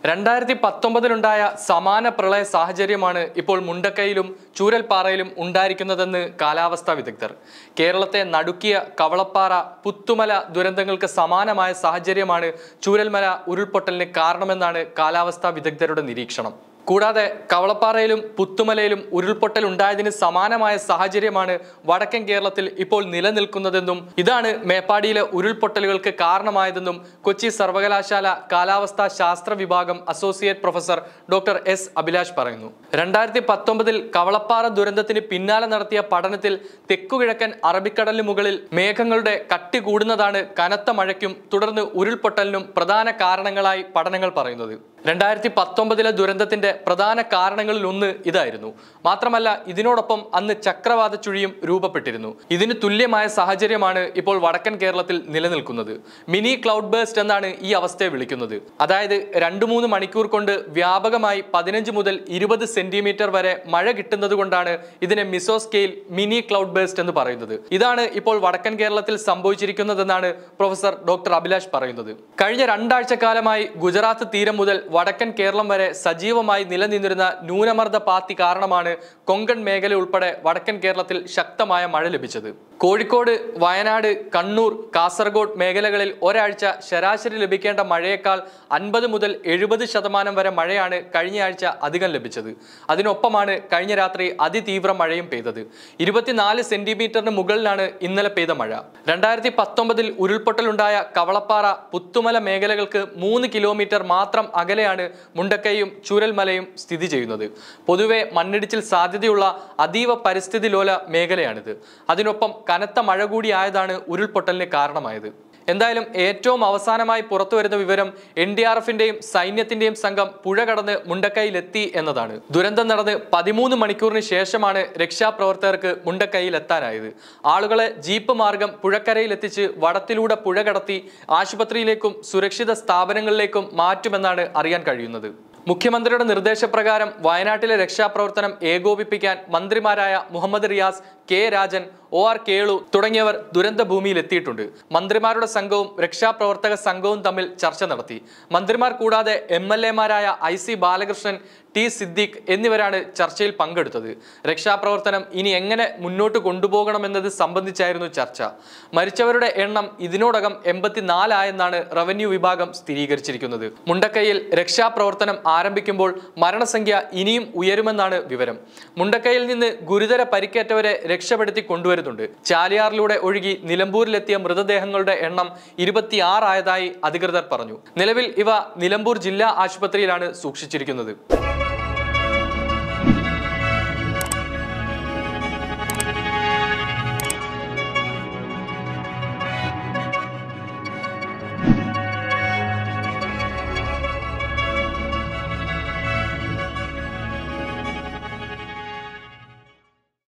2019-ലുണ്ടായ സമാന പ്രളയ സാഹചര്യമാണ് ഇപ്പോൾ മുണ്ടക്കയിലും ചൂരൽപ്പാറയിലും ഉണ്ടായിരിക്കുന്നതെന്ന് കാലാവസ്ഥാ വിദഗ്ധർ. കേരളത്തെ നടുക്കിയ കവളപ്പാറ, പുത്തുമല ദുരന്തങ്ങൾക്ക് സമാനമായ സാഹചര്യമാണ് ചൂരൽമല ഉരുൾപൊട്ടലിന് കാരണമെന്നാണ് കാലാവസ്ഥാ വിദഗ്ധരുടെ നിരീക്ഷണം. കൂടാതെ കവളപ്പാറയിലും പുത്തുമലയിലും ഉരുൾപൊട്ടൽ ഉണ്ടായതിന് സമാനമായ സാഹചര്യമാണ് വടക്കൻ കേരളത്തിൽ ഇപ്പോൾ നിലനിൽക്കുന്നതെന്നും ഇതാണ് മേപ്പാടിയിലെ ഉരുൾപൊട്ടലുകൾക്ക് കാരണമായതെന്നും കൊച്ചി സർവകലാശാല കാലാവസ്ഥാ ശാസ്ത്ര വിഭാഗം associate professor doctor S Abhilash പറയുന്നു. 2019-ൽ കവളപ്പാറ ദുരന്തത്തിന് പിന്നാലെ നടത്തിയ പഠനത്തിൽ തെക്കുകിഴക്കൻ അറബിക്കടലിന് മുകളിൽ മേഘങ്ങളുടെ കട്ടി കൂടുന്നതാണ് കനത്ത മഴയ്ക്കും തുടർന്ന് ഉരുൾപൊട്ടലിനും പ്രധാന കാരണങ്ങളായി പഠനങ്ങൾ പറയുന്നത്. 2019-ലെ ദുരന്തത്തിന്റെ പ്രധാന കാരണങ്ങളിൽ ഒന്ന് ഇതായിരുന്നു. മാത്രമല്ല, ഇതിനോടൊപ്പം അന്ന് ചക്രവാത ചുഴിയും രൂപപ്പെട്ടിരുന്നു. ഇതിന് തുല്യമായ സാഹചര്യമാണ് ഇപ്പോൾ വടക്കൻ കേരളത്തിൽ നിലനിൽക്കുന്നത്. മിനി ക്ലൗഡ് ബേസ്റ്റ് എന്നാണ് ഈ അവസ്ഥയെ വിളിക്കുന്നത്. അതായത് 2-3 മണിക്കൂർ കൊണ്ട് വ്യാപകമായി 15 മുതൽ 20 സെന്റിമീറ്റർ വരെ മഴ കിട്ടുന്നത് കൊണ്ടാണ് ഇതിനെ മിസോസ്കെയിൽ മിനി ക്ലൗഡ് ബേസ്റ്റ് എന്ന് പറയുന്നത്. ഇതാണ് ഇപ്പോൾ വടക്കൻ കേരളത്തിൽ സംഭവിച്ചിരിക്കുന്നതെന്നാണ് പ്രൊഫസർ ഡോക്ടർ അഭിലാഷ് പറയുന്നത്. കഴിഞ്ഞ 2 ആഴ്ചക്കാലമായി ഗുജറാത്ത് തീരം മുതൽ വടക്കൻ കേരളം വരെ സജീവമായി നിലനിന്നിരുന്ന ന്യൂനമർദ്ദ പാത്തി കാരണമാണ് കൊങ്കൺ മേഖല ഉൾപ്പെടെ വടക്കൻ കേരളത്തിൽ ശക്തമായ മഴ ലഭിച്ചത്. കോഴിക്കോട്, വയനാട്, കണ്ണൂർ, കാസർഗോഡ് മേഖലകളിൽ ഒരാഴ്ച ശരാശരി ലഭിക്കേണ്ട മഴയേക്കാൾ 50 മുതൽ 70% വരെ മഴയാണ് കഴിഞ്ഞയാഴ്ച അധികം ലഭിച്ചത്. അതിനൊപ്പമാണ് കഴിഞ്ഞ രാത്രി അതിതീവ്ര മഴയും പെയ്തത്. 24 സെന്റിമീറ്ററിന് മുകളിലാണ് ഇന്നലെ പെയ്ത മഴ. 2019-ൽ ഉരുൾപൊട്ടലുണ്ടായ കവളപ്പാറ, പുത്തുമല മേഖലകൾക്ക് 3 കിലോമീറ്റർ മാത്രം അകലെയാണ് മുണ്ടക്കൈയും ചൂരൽമലയും സ്ഥിതി ചെയ്യുന്നത്. പൊതുവെ മണ്ണിടിച്ചിൽ സാധ്യതയുള്ള അതീവ പരിസ്ഥിതി ലോല മേഖലയാണിത്. അതിനൊപ്പം കനത്ത മഴ കൂടിയായതാണ് ഉരുൾപൊട്ടലിന് കാരണമായത്. എന്തായാലും ഏറ്റവും അവസാനമായി പുറത്തു വരുന്ന വിവരം NDRFന്റെയും സൈന്യത്തിന്റെയും സംഘം പുഴ കടന്ന് മുണ്ടക്കൈയിലെത്തി എന്നതാണ്. ദുരന്തം നടന്ന് 13 മണിക്കൂറിന് ശേഷമാണ് രക്ഷാപ്രവർത്തകർക്ക് മുണ്ടക്കൈയിൽ എത്താനായത്. ആളുകളെ ജീപ്പ് മാർഗം പുഴക്കരയിലെത്തിച്ച് വടത്തിലൂടെ പുഴ കടത്തി ആശുപത്രിയിലേക്കും സുരക്ഷിത സ്ഥാപനങ്ങളിലേക്കും മാറ്റുമെന്നാണ് അറിയാൻ കഴിയുന്നത്. മുഖ്യമന്ത്രിയുടെ നിർദ്ദേശപ്രകാരം വയനാട്ടിലെ രക്ഷാപ്രവർത്തനം ഏകോപിപ്പിക്കാൻ മന്ത്രിമാരായ മുഹമ്മദ് റിയാസ്, കെ രാജൻ, OR കേളു തുടങ്ങിയവർ ദുരന്ത ഭൂമിയിൽ എത്തിയിട്ടുണ്ട്. മന്ത്രിമാരുടെ സംഘവും രക്ഷാപ്രവർത്തക സംഘവും തമ്മിൽ ചർച്ച നടത്തി. മന്ത്രിമാർ കൂടാതെ MLA-മാരായ IC ബാലകൃഷ്ണൻ, T സിദ്ദീഖ് എന്നിവരാണ് ചർച്ചയിൽ പങ്കെടുത്തത്. രക്ഷാപ്രവർത്തനം ഇനി എങ്ങനെ മുന്നോട്ട് കൊണ്ടുപോകണമെന്നത് സംബന്ധിച്ചായിരുന്നു ചർച്ച. മരിച്ചവരുടെ എണ്ണം ഇതിനോടകം 84 ആയെന്നാണ് റവന്യൂ വിഭാഗം സ്ഥിരീകരിച്ചിരിക്കുന്നത്. മുണ്ടക്കൈയിൽ രക്ഷാപ്രവർത്തനം ആരംഭിക്കുമ്പോൾ മരണസംഖ്യ ഇനിയും ഉയരുമെന്നാണ് വിവരം. മുണ്ടക്കൈയിൽ നിന്ന് ഗുരുതര പരിക്കേറ്റവരെ രക്ഷപ്പെടുത്തി കൊണ്ടുവരുന്നുണ്ട്. ചാലിയാറിലൂടെ ഒഴുകി നിലമ്പൂരിലെത്തിയ മൃതദേഹങ്ങളുടെ എണ്ണം 26 ആയതായി അധികൃതർ പറഞ്ഞു. നിലവിൽ ഇവ നിലമ്പൂർ ജില്ലാ ആശുപത്രിയിലാണ് സൂക്ഷിച്ചിരിക്കുന്നത്.